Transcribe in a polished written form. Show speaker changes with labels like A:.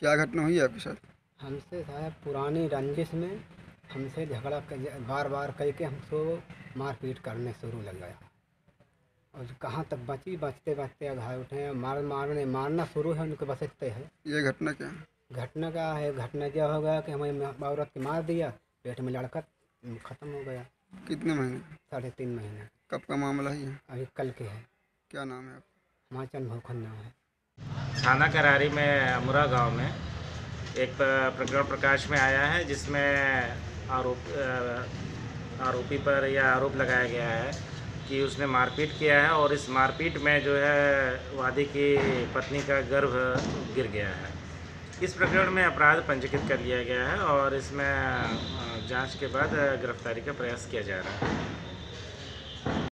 A: क्या घटना हुई है आपके साथ?
B: हमसे साहब पुरानी रंजिश में हमसे झगड़ा बार बार करके हमको मारपीट करने शुरू लग गया। और कहाँ तक बची, बचते बचते घायल उठे हैं। मारना शुरू है उनके बसते है।
A: ये घटना क्या है?
B: घटना क्या है, घटना क्या हो गया कि हमें औरत के मार दिया, पेट में लड़का ख़त्म हो गया।
A: कितने महीने?
B: 3.5 महीने।
A: कब का मामला है ये?
B: अभी कल के है।
A: क्या नाम है आपका?
B: हिमाचल भूखन नाम है।
C: थाना करारी में अमुरा गांव में एक प्रकरण प्रकाश में आया है, जिसमें आरोपी पर यह आरोप लगाया गया है कि उसने मारपीट किया है और इस मारपीट में जो है वादी की पत्नी का गर्भ गिर गया है। इस प्रकरण में अपराध पंजीकृत कर लिया गया है और इसमें जांच के बाद गिरफ्तारी का प्रयास किया जा रहा है।